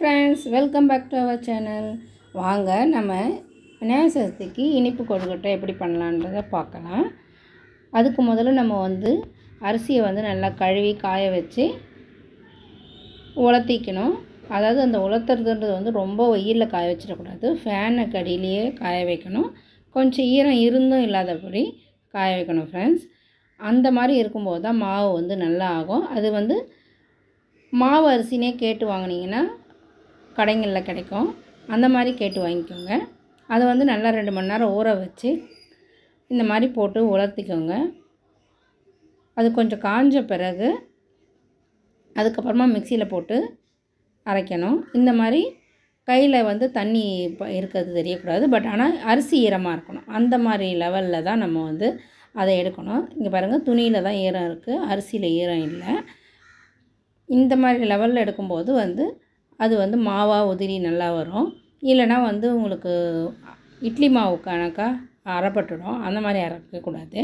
friends, welcome back to our channel. வாங்க நம்ம விநாயகர் சதுர்த்திக்கு இனிப்பு கொழுக்கட்டை எப்படி பண்ணலாம்ன்றதை பார்க்கலாம். அதுக்கு முதல்ல நம்ம அரிசியை நல்லா கழுவி காய வச்சு உலர்த்திக்கணும். அதாவது அந்த உலர்த்துறதுன்றது ரொம்ப வெயிலில் காய வச்சிடக்கூடாது. ஃபேனை கடியிலேயே காய வைக்கணும். கொஞ்சம் ஈரம் இருந்தும் இல்லாதபடி காய வைக்கணும் ஃப்ரெண்ட்ஸ். அந்த மாதிரி இருக்கும்போது தான் மாவு நல்லா ஆகும். அது மாவு அரிசினே கேட்டு வாங்கினீங்கன்னா கடைகளில் கிடைக்கும். அந்த மாதிரி கேட்டு வாங்கிக்கோங்க. அதை நல்லா 2 மணி நேரம் ஊற வச்சு இந்த மாதிரி போட்டு உலர்த்திக்கோங்க. அது கொஞ்சம் காஞ்ச பிறகு அதுக்கப்புறமா மிக்சியில் போட்டு அரைக்கணும். இந்த மாதிரி கையில் தண்ணி இருக்கிறது தெரியக்கூடாது. பட் ஆனால் அரிசி ஈரமாக இருக்கணும். அந்த மாதிரி லெவலில் தான் நம்ம அதை எடுக்கணும். இங்கே பாருங்கள், துணியில் தான் ஈரம் இருக்குது, அரிசியில் ஈரம் இல்லை. இந்த மாதிரி லெவலில் எடுக்கும்போது அது மாவாக உதிரி நல்லா வரும். இல்லைனா உங்களுக்கு இட்லி மாவு கணக்காக அரைப்பட்டுடும். அந்த மாதிரி அரைக்கக்கூடாது.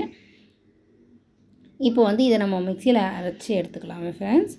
இப்போ இதை நம்ம மிக்சியில் அரைச்சி எடுத்துக்கலாமே ஃப்ரெண்ட்ஸ்.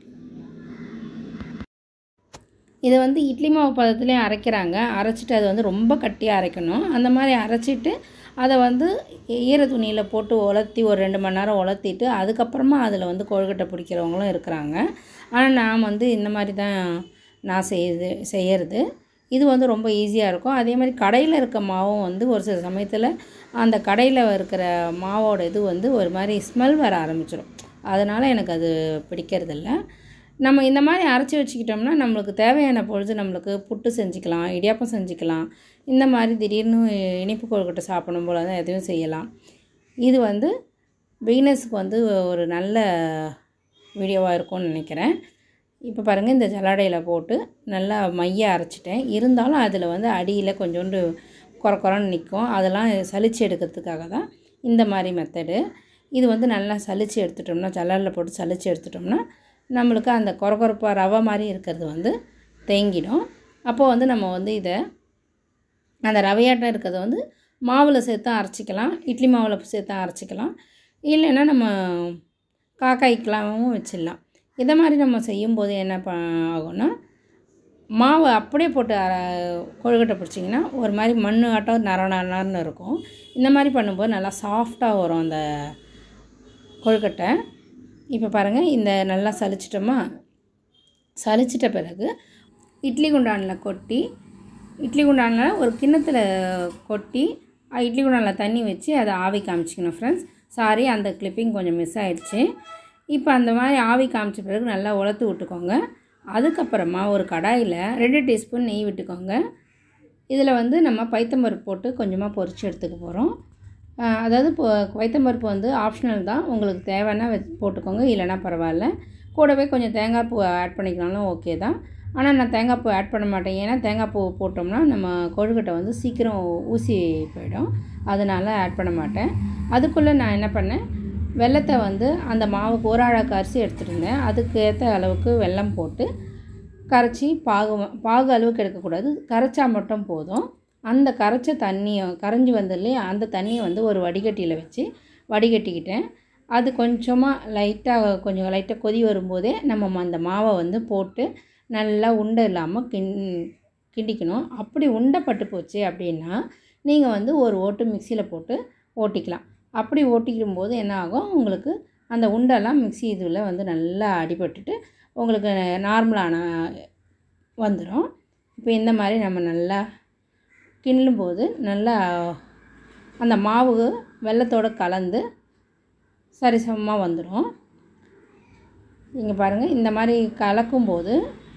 இதை இட்லி மாவு பதத்துலேயும் அரைக்கிறாங்க. அரைச்சிட்டு அது ரொம்ப கட்டியாக அரைக்கணும். அந்த மாதிரி அரைச்சிட்டு அதை ஈர துணியில் போட்டு உலர்த்தி ஒரு 2 மணி நேரம் உலர்த்திட்டு அதுக்கப்புறமா அதில் கொழுக்கட்டை பிடிக்கிறவங்களும் இருக்கிறாங்க. ஆனால் நான் இந்த மாதிரி தான் நான் செய்கிறது. இது ரொம்ப ஈஸியாக இருக்கும். அதே மாதிரி கடையில் இருக்க மாவும் ஒரு சில சமயத்தில் அந்த கடையில் இருக்கிற மாவோட இது ஒரு மாதிரி ஸ்மெல் வர ஆரம்பிச்சிடும். அதனால் எனக்கு அது பிடிக்கிறதில்ல. நம்ம இந்த மாதிரி அரைச்சி வச்சுக்கிட்டோம்னா நம்மளுக்கு தேவையான பொழுது நம்மளுக்கு புட்டு செஞ்சுக்கலாம், இடியாப்பம் செஞ்சுக்கலாம். இந்த மாதிரி திடீர்னு இனிப்பு கொழுக்கட்டை சாப்பிடணும் போல தான் எதுவும் செய்யலாம். இது பிகினர்ஸுக்கு ஒரு நல்ல வீடியோவாக இருக்கும்னு நினைக்கிறேன். இப்போ பாருங்கள், இந்த ஜல்லாடையில் போட்டு நல்லா மைய அரைச்சிட்டேன். இருந்தாலும் அதில் அடியில் கொஞ்சோண்டு குறன்னு நிற்கும். அதெல்லாம் சலிச்சு எடுக்கிறதுக்காக தான் இந்த மாதிரி மெத்தடு. இது நல்லா சலிச்சு எடுத்துட்டோம்னா, ஜல்லாடையில் போட்டு சலிச்சு எடுத்துட்டோம்னா நம்மளுக்கு அந்த குறப்பாக ரவை மாதிரி இருக்கிறது தேங்கிடும். அப்போது நம்ம இதை அந்த ரவையாட்டம் இருக்கிறத மாவில் சேர்த்து அரைச்சிக்கலாம், இட்லி மாவில் சேர்த்து அரைச்சிக்கலாம். இல்லைன்னா நம்ம காக்காய்க்கலாமும் வச்சிடலாம். இதை மாதிரி நம்ம செய்யும்போது என்ன ஆகும்னா, மாவு அப்படியே போட்டு கொழுக்கட்டை பிடிச்சிங்கன்னா ஒரு மாதிரி மண் ஆட்டம் நரன்னு இருக்கும். இந்த மாதிரி பண்ணும்போது நல்லா சாஃப்டாக வரும் அந்த கொழுக்கட்டை. இப்போ பாருங்கள், இந்த நல்லா சலிச்சிட்டோமா, சலிச்சிட்ட பிறகு இட்லி குண்டானில் கொட்டி, இட்லி குண்டானில் ஒரு கிண்ணத்தில் கொட்டி இட்லி குண்டானில் தண்ணி வச்சு அதை ஆவி காமிச்சிக்கணும் ஃப்ரெண்ட்ஸ். சாரி, அந்த கிளிப்பிங் கொஞ்சம் மிஸ் ஆகிடுச்சு. இப்போ அந்த மாதிரி ஆவி காமிச்ச பிறகு நல்லா உலர்த்து விட்டுக்கோங்க. அதுக்கப்புறமா ஒரு கடாயில் 2 டீஸ்பூன் நெய் விட்டுக்கோங்க. இதில் நம்ம பைத்தம்பருப்பு போட்டு கொஞ்சமாக பொரித்து எடுத்துக்க போகிறோம். அதாவது பைத்தம்பருப்பு ஆப்ஷனல் தான், உங்களுக்கு தேவைன்னா போட்டுக்கோங்க, இல்லைனா பரவாயில்ல. கூடவே கொஞ்சம் தேங்காய் பூ ஆட் பண்ணிக்கனாலும் ஓகே தான். ஆனால் நான் தேங்காய் பூ ஆட் பண்ண மாட்டேன். ஏன்னா தேங்காய் பூ போட்டோம்னா நம்ம கொழுக்கட்டை சீக்கிரம் ஊசி போயிடும். அதனால் ஆட் பண்ண மாட்டேன். அதுக்குள்ளே நான் என்ன பண்ணேன், வெல்லத்தை அந்த மாவுக்கு ஒரு அழகு அரிசி எடுத்துகிட்டு இருந்தேன். அதுக்கு ஏற்ற அளவுக்கு வெல்லம் போட்டு கரைச்சி பாகு அளவுக்கு எடுக்கக்கூடாது, கரைச்சா மட்டும் போதும். அந்த கரைச்ச தண்ணியை கரைஞ்சி இல்லையா, அந்த தண்ணியை ஒரு வடிகட்டியில் வச்சு வடிகட்டிக்கிட்டேன். அது கொஞ்சமாக லைட்டாக கொதி வரும்போதே நம்ம அந்த மாவை போட்டு நல்லா உண்டை இல்லாமல் கிண்டிக்கணும். அப்படி உண்டை பட்டு போச்சு அப்படின்னா நீங்கள் ஒரு ஓட்டு மிக்சியில் போட்டு ஓட்டிக்கலாம். அப்படி ஓட்டிக்கும் போது என்ன ஆகும், உங்களுக்கு அந்த உண்டெல்லாம் மிக்சி இதில் நல்லா அடிபட்டுட்டு உங்களுக்கு நார்மலான வந்துடும். இப்போ இந்த மாதிரி நம்ம நல்லா கிண்டும்போது நல்லா அந்த மாவு வெல்லத்தோடு கலந்து சரிசமமாக வந்துடும். இங்கே பாருங்கள், இந்த மாதிரி கலக்கும்போது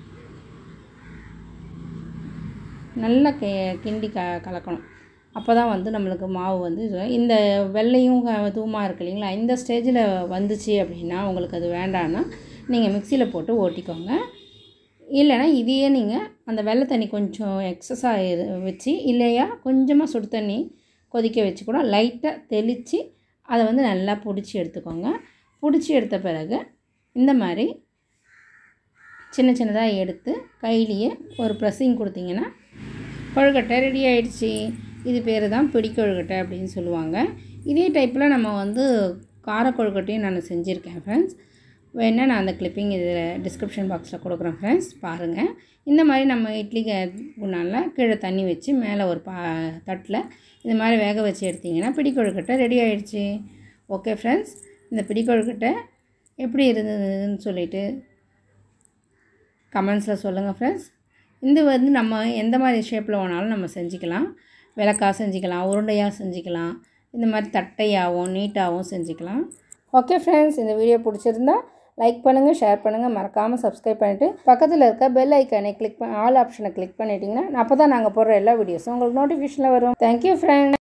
நல்லா கிண்டி கலக்கணும். அப்போ தான் நம்மளுக்கு மாவு இந்த வெள்ளையும் தூமாக இருக்கு இல்லைங்களா, இந்த ஸ்டேஜில் வந்துச்சு அப்படின்னா உங்களுக்கு அது வேண்டான்னா நீங்கள் மிக்சியில் போட்டு ஓட்டிக்கோங்க. இல்லைனா இதையே நீங்கள் அந்த வெள்ளை தண்ணி கொஞ்சம் எக்ஸஸாக வச்சு, இல்லையா கொஞ்சமாக சுடு தண்ணி கொதிக்க வச்சு கூட லைட்டாக தெளித்து அதை நல்லா பிடிச்சி எடுத்துக்கோங்க. பிடிச்சி எடுத்த பிறகு இந்த மாதிரி சின்னதாக எடுத்து கையிலேயே ஒரு ப்ரெஸ்ஸிங் கொடுத்தீங்கன்னா கொழுக்கட்டை ரெடி ஆகிடுச்சி. இது பேர் தான் பிடி கொழுக்கட்டை அப்படின்னு சொல்லுவாங்க. இதே டைப்பில் நம்ம கார கொழுக்கட்டையும் நான் செஞ்சுருக்கேன் ஃப்ரெண்ட்ஸ். வேணால் நான் அந்த கிளிப்பிங் இதில் டிஸ்கிரிப்ஷன் பாக்ஸில் கொடுக்குறேன் ஃப்ரெண்ட்ஸ், பாருங்கள். இந்த மாதிரி நம்ம இட்லி குண்டானில் கீழே தண்ணி வச்சு மேலே ஒரு தட்டில் இந்த மாதிரி வேக வச்சு எடுத்திங்கன்னா பிடி கொழுக்கட்டை ரெடி ஆகிடுச்சு. ஓகே ஃப்ரெண்ட்ஸ், இந்த பிடி கொழுக்கட்டை எப்படி இருந்ததுன்னு சொல்லிவிட்டு கமெண்ட்ஸில் சொல்லுங்கள் ஃப்ரெண்ட்ஸ். இது நம்ம எந்த மாதிரி ஷேப்பில் வேணாலும் நம்ம செஞ்சுக்கலாம். விளக்காக செஞ்சுக்கலாம், உருண்டையாக செஞ்சுக்கலாம், இந்த மாதிரி தட்டையாகவும் நீட்டாகவும் செஞ்சுக்கலாம். ஓகே ஃப்ரெண்ட்ஸ், இந்த வீடியோ பிடிச்சிருந்தா லைக் பண்ணுங்கள், ஷேர் பண்ணுங்கள், மறக்காமல் சப்ஸ்கிரைப் பண்ணிவிட்டு பக்கத்தில் இருக்க பெல் ஐக்கானை கிளிக் ஆல் ஆப்ஷனை கிளிக் பண்ணிட்டீங்கன்னா அப்போ தான் நாங்கள் போடுற எல்லா வீடியோஸும் உங்களுக்கு நோட்டிஃபிகேஷனில் வரும். Thank you friends.